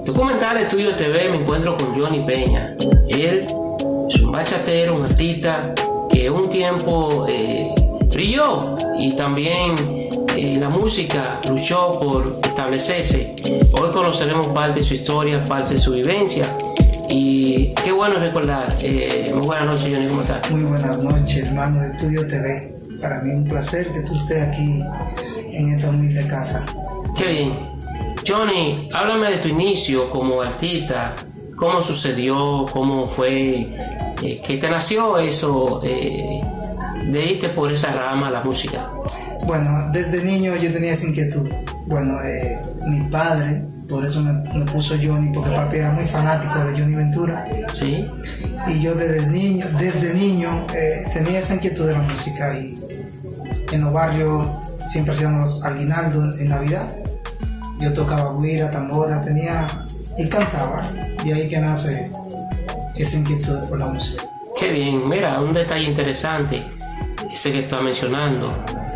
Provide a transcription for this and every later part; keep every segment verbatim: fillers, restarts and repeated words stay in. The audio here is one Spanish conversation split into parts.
Documental Estudio T V me encuentro con Johnny Peña. Él es un bachatero, un artista que un tiempo eh, brilló y también eh, la música luchó por establecerse. Hoy conoceremos parte de su historia, parte de su vivencia. Y qué bueno recordar. Eh, muy buenas noches, Johnny, ¿cómo estás? Muy buenas noches, hermano de Estudio T V. Para mí es un placer que tú estés aquí en esta humilde casa. Qué bien. Johnny, háblame de tu inicio como artista, cómo sucedió, cómo fue, eh, que te nació eso, eh, de irte por esa rama, la música. Bueno, desde niño yo tenía esa inquietud. Bueno, eh, mi padre, por eso me, me puso Johnny, porque papi era muy fanático de Johnny Ventura. Sí. Y yo desde niño, desde niño eh, tenía esa inquietud de la música, y en los barrios siempre hacíamos los aguinaldos en Navidad. Yo tocaba güira, tambora, tenía y cantaba, y ahí que nace esa inquietud por la música. Qué bien. Mira, un detalle interesante, ese que estás mencionando.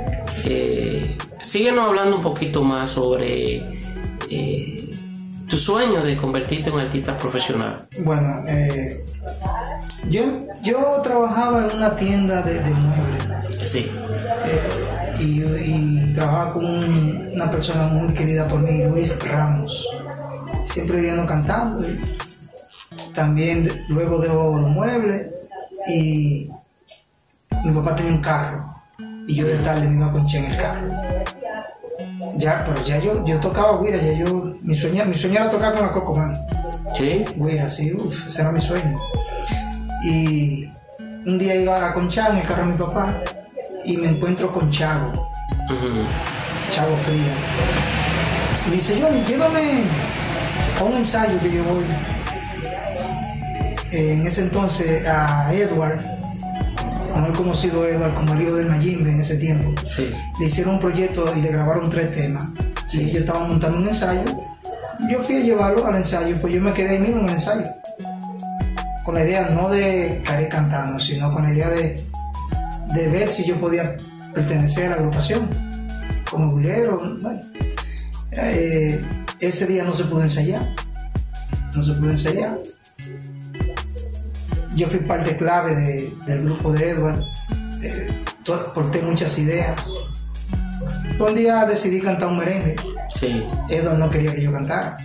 Eh, síguenos hablando un poquito más sobre eh, tu sueño de convertirte en un artista profesional. Bueno, eh, yo, yo trabajaba en una tienda de, de muebles. Sí. Eh, y, y trabajaba con un, una persona muy querida por mí, Luis Ramos. Siempre vino cantando. Y también luego dejó los muebles, y mi papá tenía un carro y yo de tarde me iba a ponchar en el carro. Ya, pero ya yo, yo tocaba güira, ya yo, mi sueño, mi sueño era tocar con la Cocomán. Sí. Güira, sí, uff, ese era mi sueño. Y un día iba a conchar en el carro de mi papá y me encuentro con Chavo, uh-huh. Chavo Fría. Me dice, Johnny, llévame a un ensayo que yo voy. Eh, en ese entonces a Edward, no he conocido a Edward como el hijo del Mayimbe en ese tiempo. Sí. Le hicieron un proyecto y le grabaron tres temas. Sí. Y yo estaba montando un ensayo. Yo fui a llevarlo al ensayo, pues yo me quedé ahí mismo en el ensayo. Con la idea no de caer cantando, sino con la idea de, de ver si yo podía pertenecer a la agrupación como güirero. Bueno, eh, ese día no se pudo ensayar. No se pudo ensayar. Yo fui parte clave de, del grupo de Edward, eh, aporté muchas ideas. Un día decidí cantar un merengue. Sí. Edward no quería que yo cantara.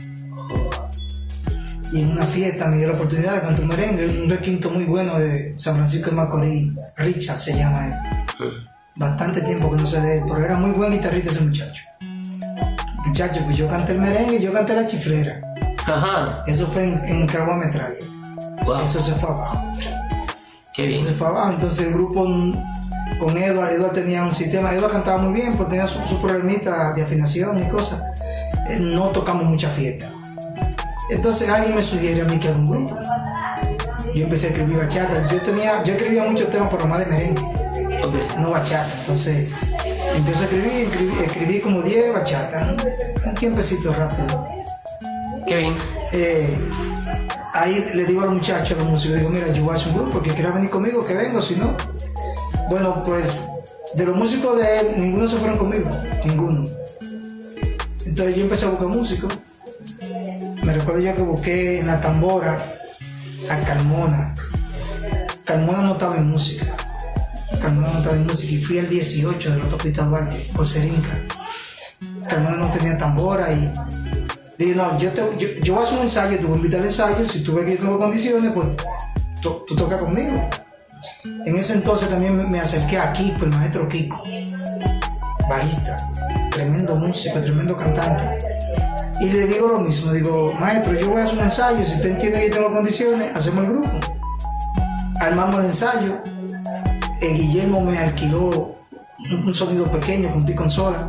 Y en una fiesta me dio la oportunidad de cantar un merengue, un requinto muy bueno de San Francisco de Macorís, Richard se llama él. Sí. Bastante tiempo que no sé de él, pero era muy buen guitarrista ese muchacho. Muchacho, pues yo canté el merengue y yo canté la chiflera. Ajá. Eso fue en, en Cagua Metralla. Wow. Eso se fue abajo. Qué bien. Eso se fue abajo. Entonces el grupo con Edward, Edward tenía un sistema. Edward cantaba muy bien, porque tenía sus su problemitas de afinación y cosas. Eh, no tocamos mucha fiesta. Entonces alguien me sugiere a mí que haga un grupo. Yo empecé a escribir bachata. Yo tenía, yo escribía muchos temas, pero más de merengue, okay. No bachata. Entonces empecé a escribir, escribí, escribí como diez bachatas, ¿no? Un tiempecito rápido. Qué bien. Eh, Ahí le digo a los muchachos, a los músicos, digo, mira, yo voy a hacer un grupo, que quiera venir conmigo, que vengo, si no. Bueno, pues de los músicos de él, ninguno se fueron conmigo, ninguno. Entonces yo empecé a buscar músicos. Me recuerdo yo que busqué en la tambora a Carmona. Carmona no estaba en música. Carmona no estaba en música, y fui el dieciocho de la autopista Duarte, por Serinca. Carmona no tenía tambora y... Dije, no, yo, te, yo, yo voy a hacer un ensayo, te voy a invitar al ensayo, si tú ves que yo tengo condiciones, pues tú, tú tocas conmigo. En ese entonces también me, me acerqué a Kiko, el maestro Kiko, bajista, tremendo músico, tremendo cantante. Y le digo lo mismo, digo, maestro, yo voy a hacer un ensayo, si usted entiende que yo tengo condiciones, hacemos el grupo. Armamos el ensayo, el Guillermo me alquiló un, un sonido pequeño con ti consola.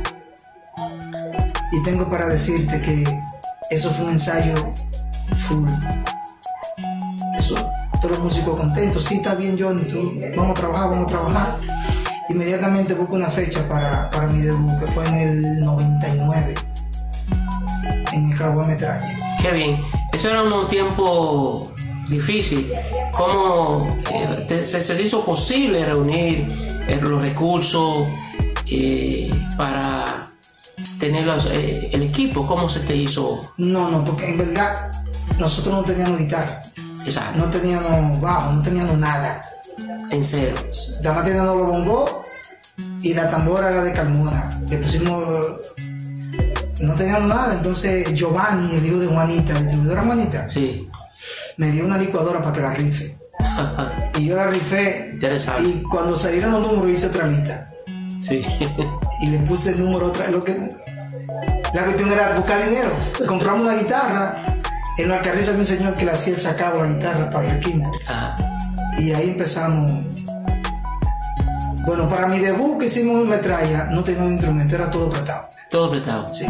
Y tengo para decirte que eso fue un ensayo full. Eso, todos los músicos contentos. Sí, está bien, Johnny, tú, vamos a trabajar, vamos a trabajar. Inmediatamente busco una fecha para, para mi debut, que fue en el noventa y nueve, en el Cagua Metralla. Qué bien. Eso era un tiempo difícil. ¿Cómo eh, te, se, se hizo posible reunir eh, los recursos eh, para tener los, eh, el equipo? ¿Cómo se te hizo? No, no, porque en verdad nosotros no teníamos guitarra. Exacto. No teníamos bajo, no teníamos nada. En cero. Nada más teníamos los bongos y la tambora era de Carmona. Le pusimos... No teníamos nada, entonces Giovanni, el hijo de Juanita, el distribuidor de Juanita, sí, me dio una licuadora para que la rife. Y yo la rifé. Interesante. Y cuando salieron los números hice otra lista. Sí. Y le puse el número otra. Lo que, la cuestión era buscar dinero. Compramos una guitarra. En la carriza había un señor que le hacía el sacado la guitarra para el quinto. Ah. Y ahí empezamos. Bueno, para mi debut que hicimos en Metralla, no tenía un instrumento, era todo prestado. Todo prestado. Sí.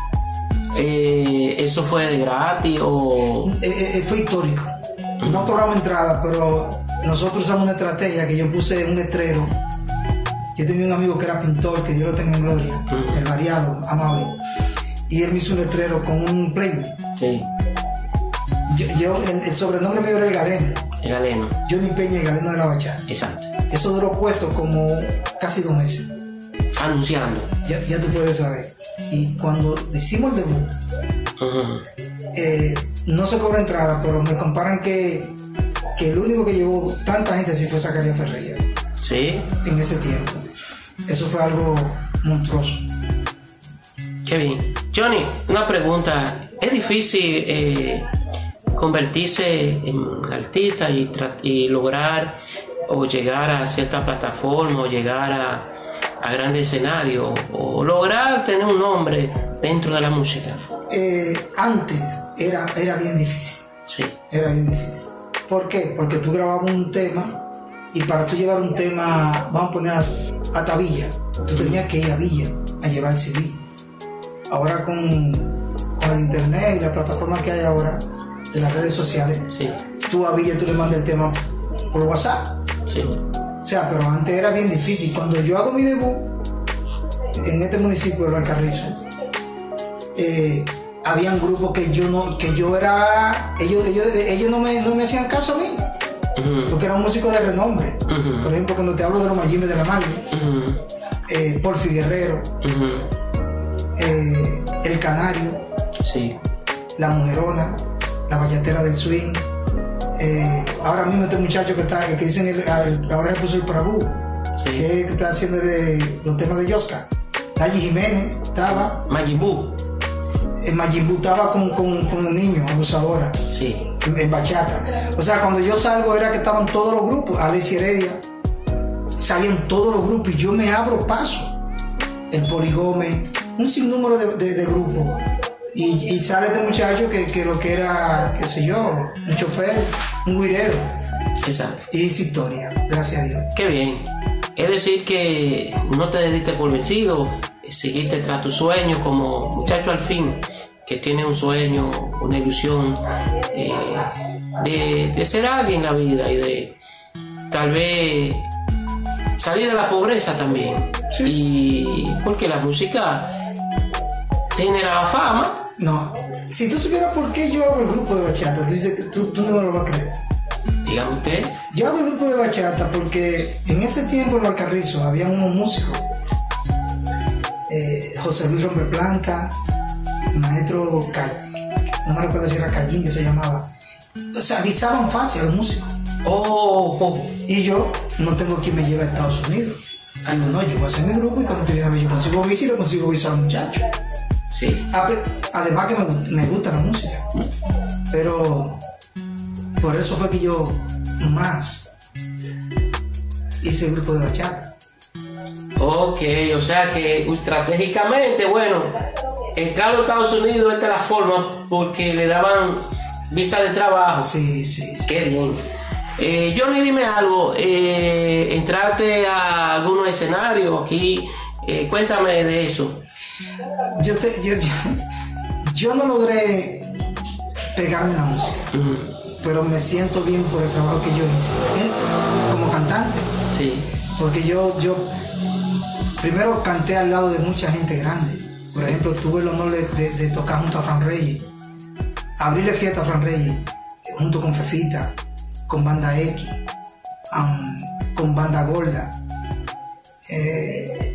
Eh, ¿Eso fue de gratis o...? Eh, eh, fue histórico. No cobramos entrada, pero nosotros usamos una estrategia que yo puse un letrero. Yo tenía un amigo que era pintor, que Dios lo tenga en gloria, uh-huh. El variado, amable. Y él me hizo un letrero con un Playboy. Sí. Yo, yo, el, el sobrenombre mío era el Galeno. El Galeno. Johnny Peña, el Galeno de la bachata. Exacto. Eso duró puesto como casi dos meses. Anunciando. Ya, ya tú puedes saber. Y cuando hicimos el debut, uh-huh. eh, no se cobra entrada, pero me comparan que, que el único que llevó tanta gente sí fue Zacarías Ferreira. Sí. En ese tiempo. Eso fue algo monstruoso. Qué bien. Johnny, una pregunta. ¿Es difícil eh, convertirse en artista y, tra- y lograr o llegar a cierta plataforma o llegar a, a grandes escenarios o lograr tener un nombre dentro de la música? Eh, antes era, era bien difícil. Sí. Era bien difícil. ¿Por qué? Porque tú grababas un tema y para tú llevar un tema, vamos a poner a, a Tabilla, tú tenías que ir a Villa a llevar el C D. Ahora con, con el internet y la plataforma que hay ahora, de las redes sociales, sí. Tú a Villa tú le mandas el tema por WhatsApp. Sí. O sea, pero antes era bien difícil. Cuando yo hago mi debut en este municipio de Valcarrizo, eh, habían grupos que yo no, que yo era, ellos, ellos, ellos no me, no me hacían caso a mí, uh-huh. Porque era un músico de renombre. Uh-huh. Por ejemplo, cuando te hablo de los Mayimbe de la Madre, uh-huh. eh, Porfi Guerrero, uh-huh. eh, El Canario, sí. La Mujerona, La Vallatera del Swing. Eh, ahora mismo este muchacho que está, que dicen el, el, ahora se puso el Prabú, sí. Que está haciendo de, los temas de Yosca. Nayi Jiménez estaba. Majimbu. El Majimbu estaba con, con, con un niño, abusadora. Sí. En, en bachata. O sea, cuando yo salgo era que estaban todos los grupos. Alessia Heredia. Salían todos los grupos y yo me abro paso. El Poligome, un sinnúmero de, de, de grupos. Y, y sale este muchacho que, que lo que era, qué sé yo, un chofer, un guirero. Exacto. Y es historia, gracias a Dios. Qué bien. Es decir que no te diste por vencido, seguiste tras tu sueño como muchacho al fin, que tiene un sueño, una ilusión eh, de, de ser alguien en la vida y de tal vez salir de la pobreza también. Sí. Y porque la música genera fama. No, si tú supieras por qué yo hago el grupo de bachata, tú, dices, tú, tú no me lo vas a creer. Dígame usted. Yo hago el grupo de bachata porque en ese tiempo en Valcarrizo había unos músicos, eh, José Luis Rompeplanta, el maestro Cay, no me recuerdo si era Cayín que se llamaba. O sea, avisaban fácil a los músicos. Oh, oh. Y yo no tengo quien me lleve a Estados Unidos. Digo, no, yo voy a hacer mi grupo y cuando te viene yo consigo visa y lo consigo visa al muchacho. Sí. Además que me, me gusta la música, pero por eso fue que yo más hice el grupo de bachata. Ok, o sea que estratégicamente, bueno, entrar a los Estados Unidos esta es la forma porque le daban visa de trabajo. Sí, sí, sí. Qué bien. Eh, Johnny, dime algo, eh, entraste a algunos escenarios aquí, eh, cuéntame de eso. Yo, te, yo, yo, yo no logré pegarme en la música, uh-huh. Pero me siento bien por el trabajo que yo hice, ¿eh? Como cantante. Sí. Porque yo, yo primero canté al lado de mucha gente grande. Por ejemplo, tuve el honor de, de, de tocar junto a Fran Reyes, abrirle fiesta a Fran Reyes, junto con Fefita, con Banda X, um, con Banda Gorda. Eh,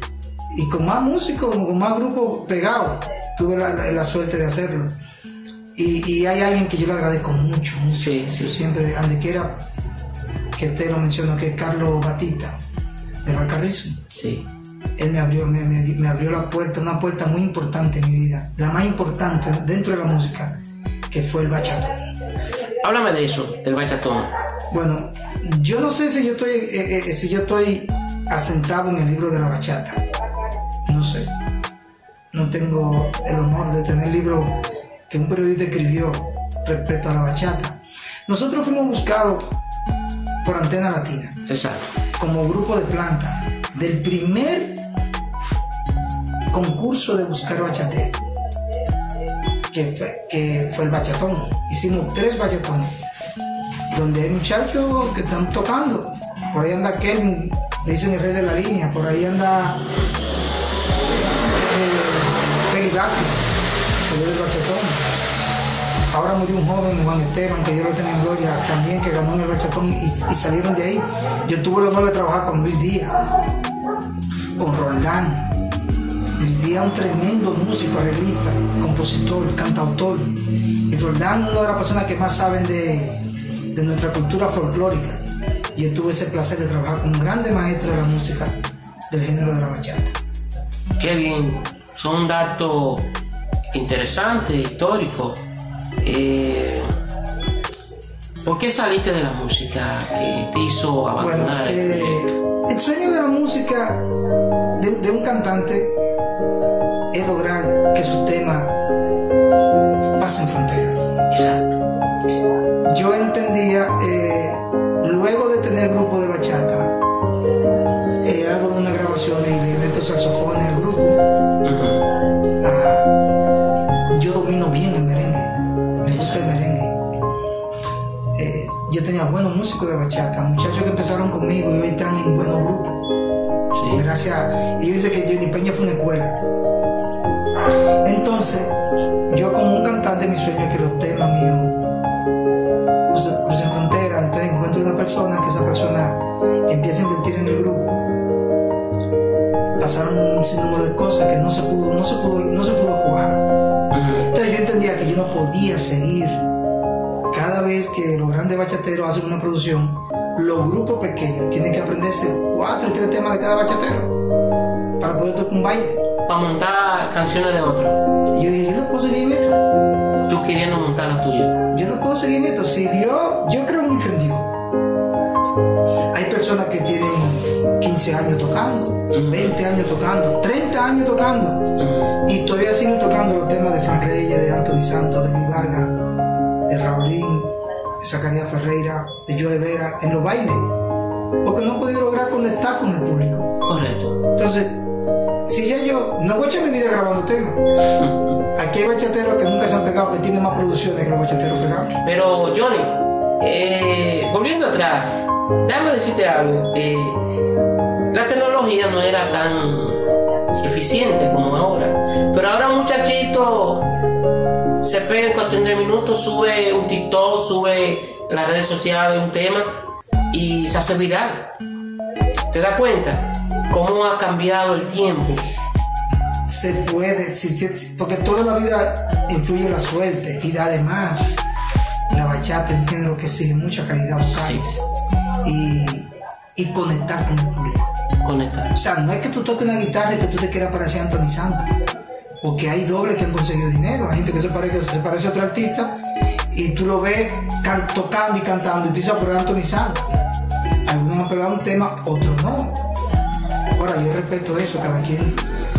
y con más músicos, con más grupos pegados, tuve la, la, la suerte de hacerlo. Y, y hay alguien que yo le agradezco mucho, mucho. Sí, sí. Yo siempre, donde quiera que te lo menciono, que es Carlos Batista, de Valcarrizo. Sí. Él me abrió, me, me, me abrió la puerta, una puerta muy importante en mi vida, la más importante dentro de la música, que fue el bachatón. Háblame de eso, del bachatón. Bueno, yo no sé si yo estoy, eh, eh, si yo estoy asentado en el libro de la bachata, no sé. No tengo el honor de tener el libro que un periodista escribió respecto a la bachata. Nosotros fuimos buscados por Antena Latina. Exacto. Como grupo de planta del primer concurso de buscar bachatero, que fue, que fue el bachatón. Hicimos tres bachatones, donde hay muchachos que están tocando. Por ahí anda Kelvin, le dicen el rey de la línea. Por ahí anda eh, Félix Vázquez, salió del bachatón. Ahora murió un joven, Juan Esteban, que Dios lo tenga en gloria, también, que ganó en el bachatón y, y salieron de ahí. Yo tuve el honor de trabajar con Luis Díaz, con Roldán. Luis Díaz, un tremendo músico, arreglista, compositor, cantautor. Y Roldán, una de las personas que más saben de, de nuestra cultura folclórica. Y yo tuve ese placer de trabajar con un grande maestro de la música del género de la bachata. Qué bien, son datos interesantes, históricos. Eh, ¿Por qué saliste de la música que te hizo abandonar? Bueno, eh, el sueño de la música de, de un cantante es lograr que su tema pase en frontera. Exacto. Yo entendía, eh, luego de tener grupo de bachata, eh, hago unas grabaciones y le meto saxofones al grupo. Uh-huh. Ah, yo domino bien el merengue, me gusta el merengue. Eh, yo tenía buenos músicos de bachata, muchachos que empezaron conmigo y hoy están en buenos grupos. Sí. Gracias. Y dice que Johnny Peña fue una escuela. Entonces, yo como un cantante, mi sueño es que los temas míos crucen, crucen frontera. Entonces encuentro una persona, que esa persona empieza a invertir en el grupo. Pasaron un sinnúmero de cosas que no se pudo, no se pudo, no se pudo jugar. Entonces yo entendía que yo no podía seguir. Cada vez que los grandes bachateros hacen una producción, los grupos pequeños tienen que aprenderse cuatro y tres temas de cada bachatero para poder tocar un baile. Para montar canciones de otros. Y yo dije, yo no puedo seguir en esto. Tú queriendo montar la tuya. Yo no puedo seguir en esto. Si Dios, yo creo mucho en Dios. Hay personas que tienen quince años tocando, veinte años tocando, treinta años tocando, Uh-huh. y todavía siguen tocando los temas de Fran Reyes, de Anthony Santos, de Luis Vargas, de Raulín, de Zacarías Ferreira, de Joe Vera, en los bailes, porque no he podido lograr conectar con el público. Correcto. Entonces, si ya yo no voy a echar mi vida grabando temas, aquí hay bachateros que nunca se han pegado, que tienen más producciones que los bachateros pegados. Pero Johnny, eh, volviendo atrás, déjame decirte algo. Eh, la tecnología no era tan eficiente como ahora, pero ahora un muchachito se pega en cuestión de minutos, sube un TikTok, sube en las redes sociales un tema y se hace viral. ¿Te das cuenta cómo ha cambiado el tiempo? Se puede, si te- porque toda la vida influye la suerte, y además la bachata es un género que exige mucha calidad vocal, y, y conectar con el público. Conectar. O sea, no es que tú toques una guitarra y que tú te quieras parecer a Anthony Santos, porque hay dobles que han conseguido dinero, hay gente que se parece, se parece a otro artista y tú lo ves can- tocando y cantando y tú dices, pero es Anthony Santos. Algunos han pegado un tema, otros no. Ahora, yo respeto eso, cada quien.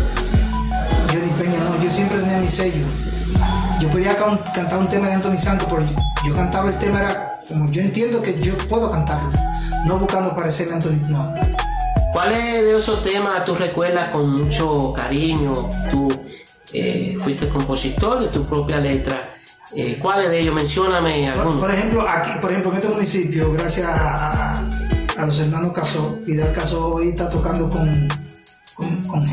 Johnny Peña no, yo siempre tenía mi sello. Yo podía can- cantar un tema de Anthony Santos, pero yo, yo cantaba el tema, era como yo entiendo que yo puedo cantarlo, no buscando parecerme a Anthony, no. ¿Cuáles de esos temas tú recuerdas con mucho cariño? Tú eh, fuiste compositor de tu propia letra. Eh, ¿Cuáles de ellos? Mencióname Por, algunos. por ejemplo, aquí, por ejemplo, en este municipio, gracias a, a, a los hermanos Casó, Vidal Casó hoy está tocando con, con, con,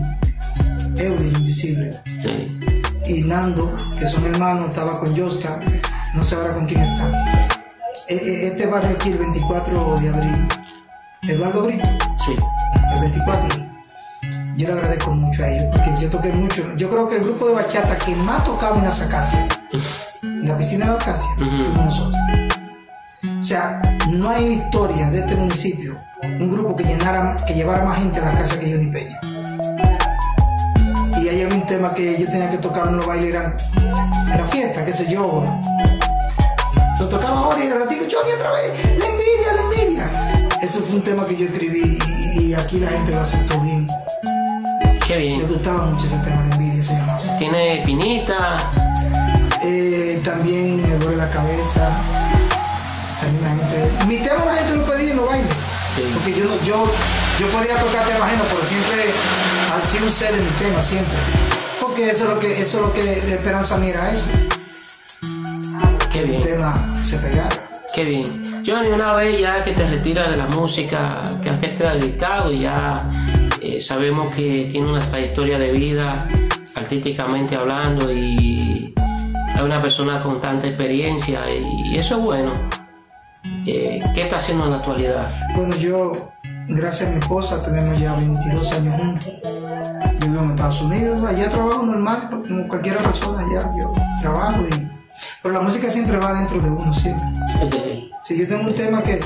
con Eury, Invisible. Sí. Y Nando, que son hermanos, estaba con Yosca, no sé ahora con quién está. E- e- Este barrio aquí, el veinticuatro de abril, Eduardo Brito, Sí. el veinticuatro. yo le agradezco mucho a ellos, porque yo toqué mucho. Yo creo que el grupo de bachata que más tocaba en las Acacias, en la piscina de la Acacia, uh-huh. fuimos nosotros. O sea, no hay en la historia de este municipio un grupo que llenara, que llevara más gente a la casa que Johnny Peña. Y hay un tema que yo tenía que tocar en los bailes, eran en la fiesta, qué sé yo. Lo tocaba ahora y el ratito, Johnny otra vez, la envidia, la envidia. Ese fue un tema que yo escribí y, y aquí la gente lo aceptó bien. Qué bien. Me gustaba mucho ese tema de envidia, se llamaba. ¿Tiene pinita? Eh, también me duele la cabeza. También la gente... Mi tema la gente lo pedía en los bailes. Sí. Porque yo, yo, yo podía tocar temas ajenos, pero siempre ha sido un set de mi tema, siempre. Porque eso es lo que, eso es lo que Esperanza mira eso. Qué bien. El tema se pegara. Qué bien. Johnny, una vez ya que te retiras de la música que a qué te has dedicado, y ya eh, sabemos que tiene una trayectoria de vida artísticamente hablando y es una persona con tanta experiencia y, y eso es bueno. Eh, ¿Qué está haciendo en la actualidad? Bueno, yo, gracias a mi esposa, tenemos ya veintidós años juntos. Yo vivo en Estados Unidos, allá trabajo normal, como cualquier persona allá, yo trabajo y... Pero la música siempre va dentro de uno, siempre. Okay. Si yo tengo un tema que,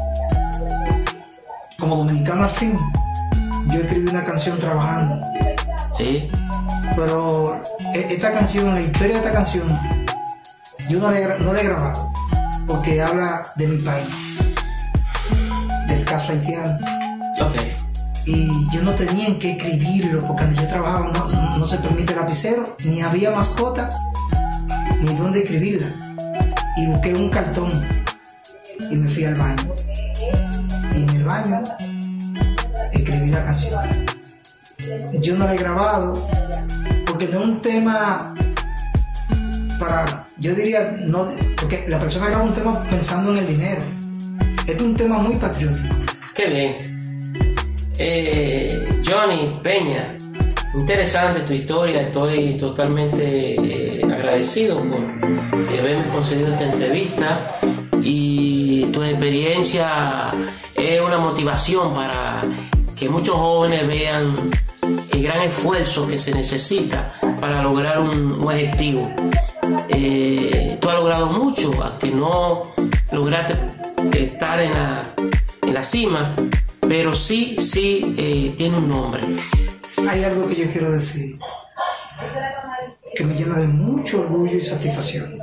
como dominicano al fin, yo escribí una canción trabajando. Sí. Pero esta canción, la historia de esta canción, yo no la he, no la he grabado, porque habla de mi país, del caso haitiano. Okay. Y yo no tenía en qué escribirlo, porque cuando yo trabajaba no, no, no se permite lapicero, ni había mascota, ni dónde escribirla. Y busqué un cartón y me fui al baño. Y en el baño escribí la canción. Yo no la he grabado porque no es un tema para, yo diría, no, porque la persona graba un tema pensando en el dinero. Este es un tema muy patriótico. Qué bien. Eh, Johnny Peña, interesante tu historia, estoy totalmente eh, agradecido por eh, haberme concedido esta entrevista y tu experiencia es una motivación para que muchos jóvenes vean el gran esfuerzo que se necesita para lograr un, un objetivo. Eh, tú has logrado mucho, aunque no lograste estar en la, en la cima, pero sí, sí eh, tiene un nombre. Hay algo que yo quiero decir que me llena de mucho orgullo y satisfacción.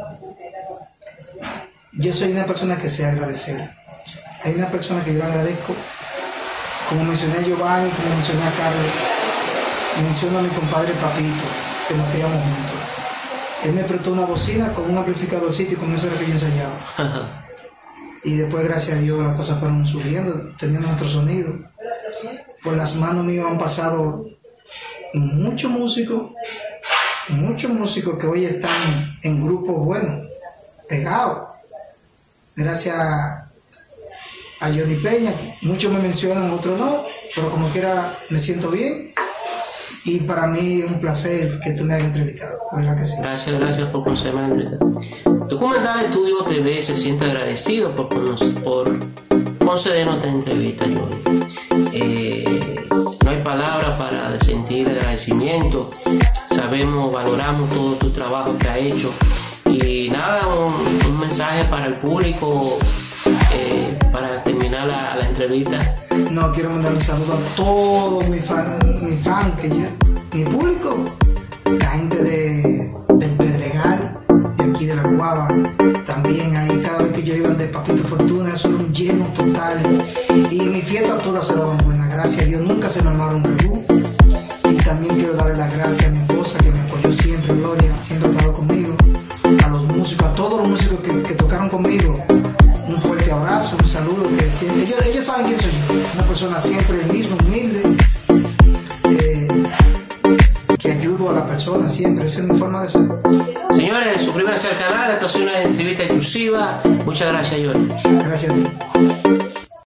Yo soy una persona que sé agradecer. Hay una persona que yo le agradezco, como mencioné a Giovanni, como mencioné a Carlos, menciono a mi compadre Papito, que nos criamos juntos. Él me prestó una bocina con un amplificadorcito y con eso era que yo ensayaba. Y después, gracias a Dios, las cosas fueron subiendo, teníamos nuestro sonido. Por las manos mías han pasado muchos músicos, muchos músicos que hoy están en grupos buenos, pegados. Gracias a Johnny Peña, muchos me mencionan, otros no, pero como quiera me siento bien. Y para mí es un placer que tú me hayas entrevistado, ¿verdad que sí? Gracias, gracias por concederme la entrevista. Documental Estudio T V se siente agradecido por, por concedernos esta entrevista, Johnny. Eh, no hay palabras para sentir agradecimiento. Sabemos, valoramos todo tu trabajo que has hecho. Y nada, un, un mensaje para el público eh, para terminar la, la entrevista. No, quiero mandar un saludo a todos mis fans, mi fan, que yo, mi público, la gente de, del Pedregal, de aquí de la Guava, también ahí cada vez que yo iba de Papito Fortuna, eso era un lleno total. Y mi fiesta todas se daban buenas, gracias a Dios, nunca se me armaron un rebú. Y también quiero darle las gracias a mi esposa que me apoyó siempre, Gloria, siempre ha estado conmigo, a los músicos, a todos los músicos que, que tocaron conmigo. Un fuerte abrazo, un saludo, que siempre, ellos, ellos saben quién soy yo, una persona siempre el mismo, humilde, eh, que ayudo a la persona siempre, esa es mi forma de ser. Señores, suscríbanse al canal, esto es una entrevista exclusiva. Muchas gracias, Johnny. Gracias a ti.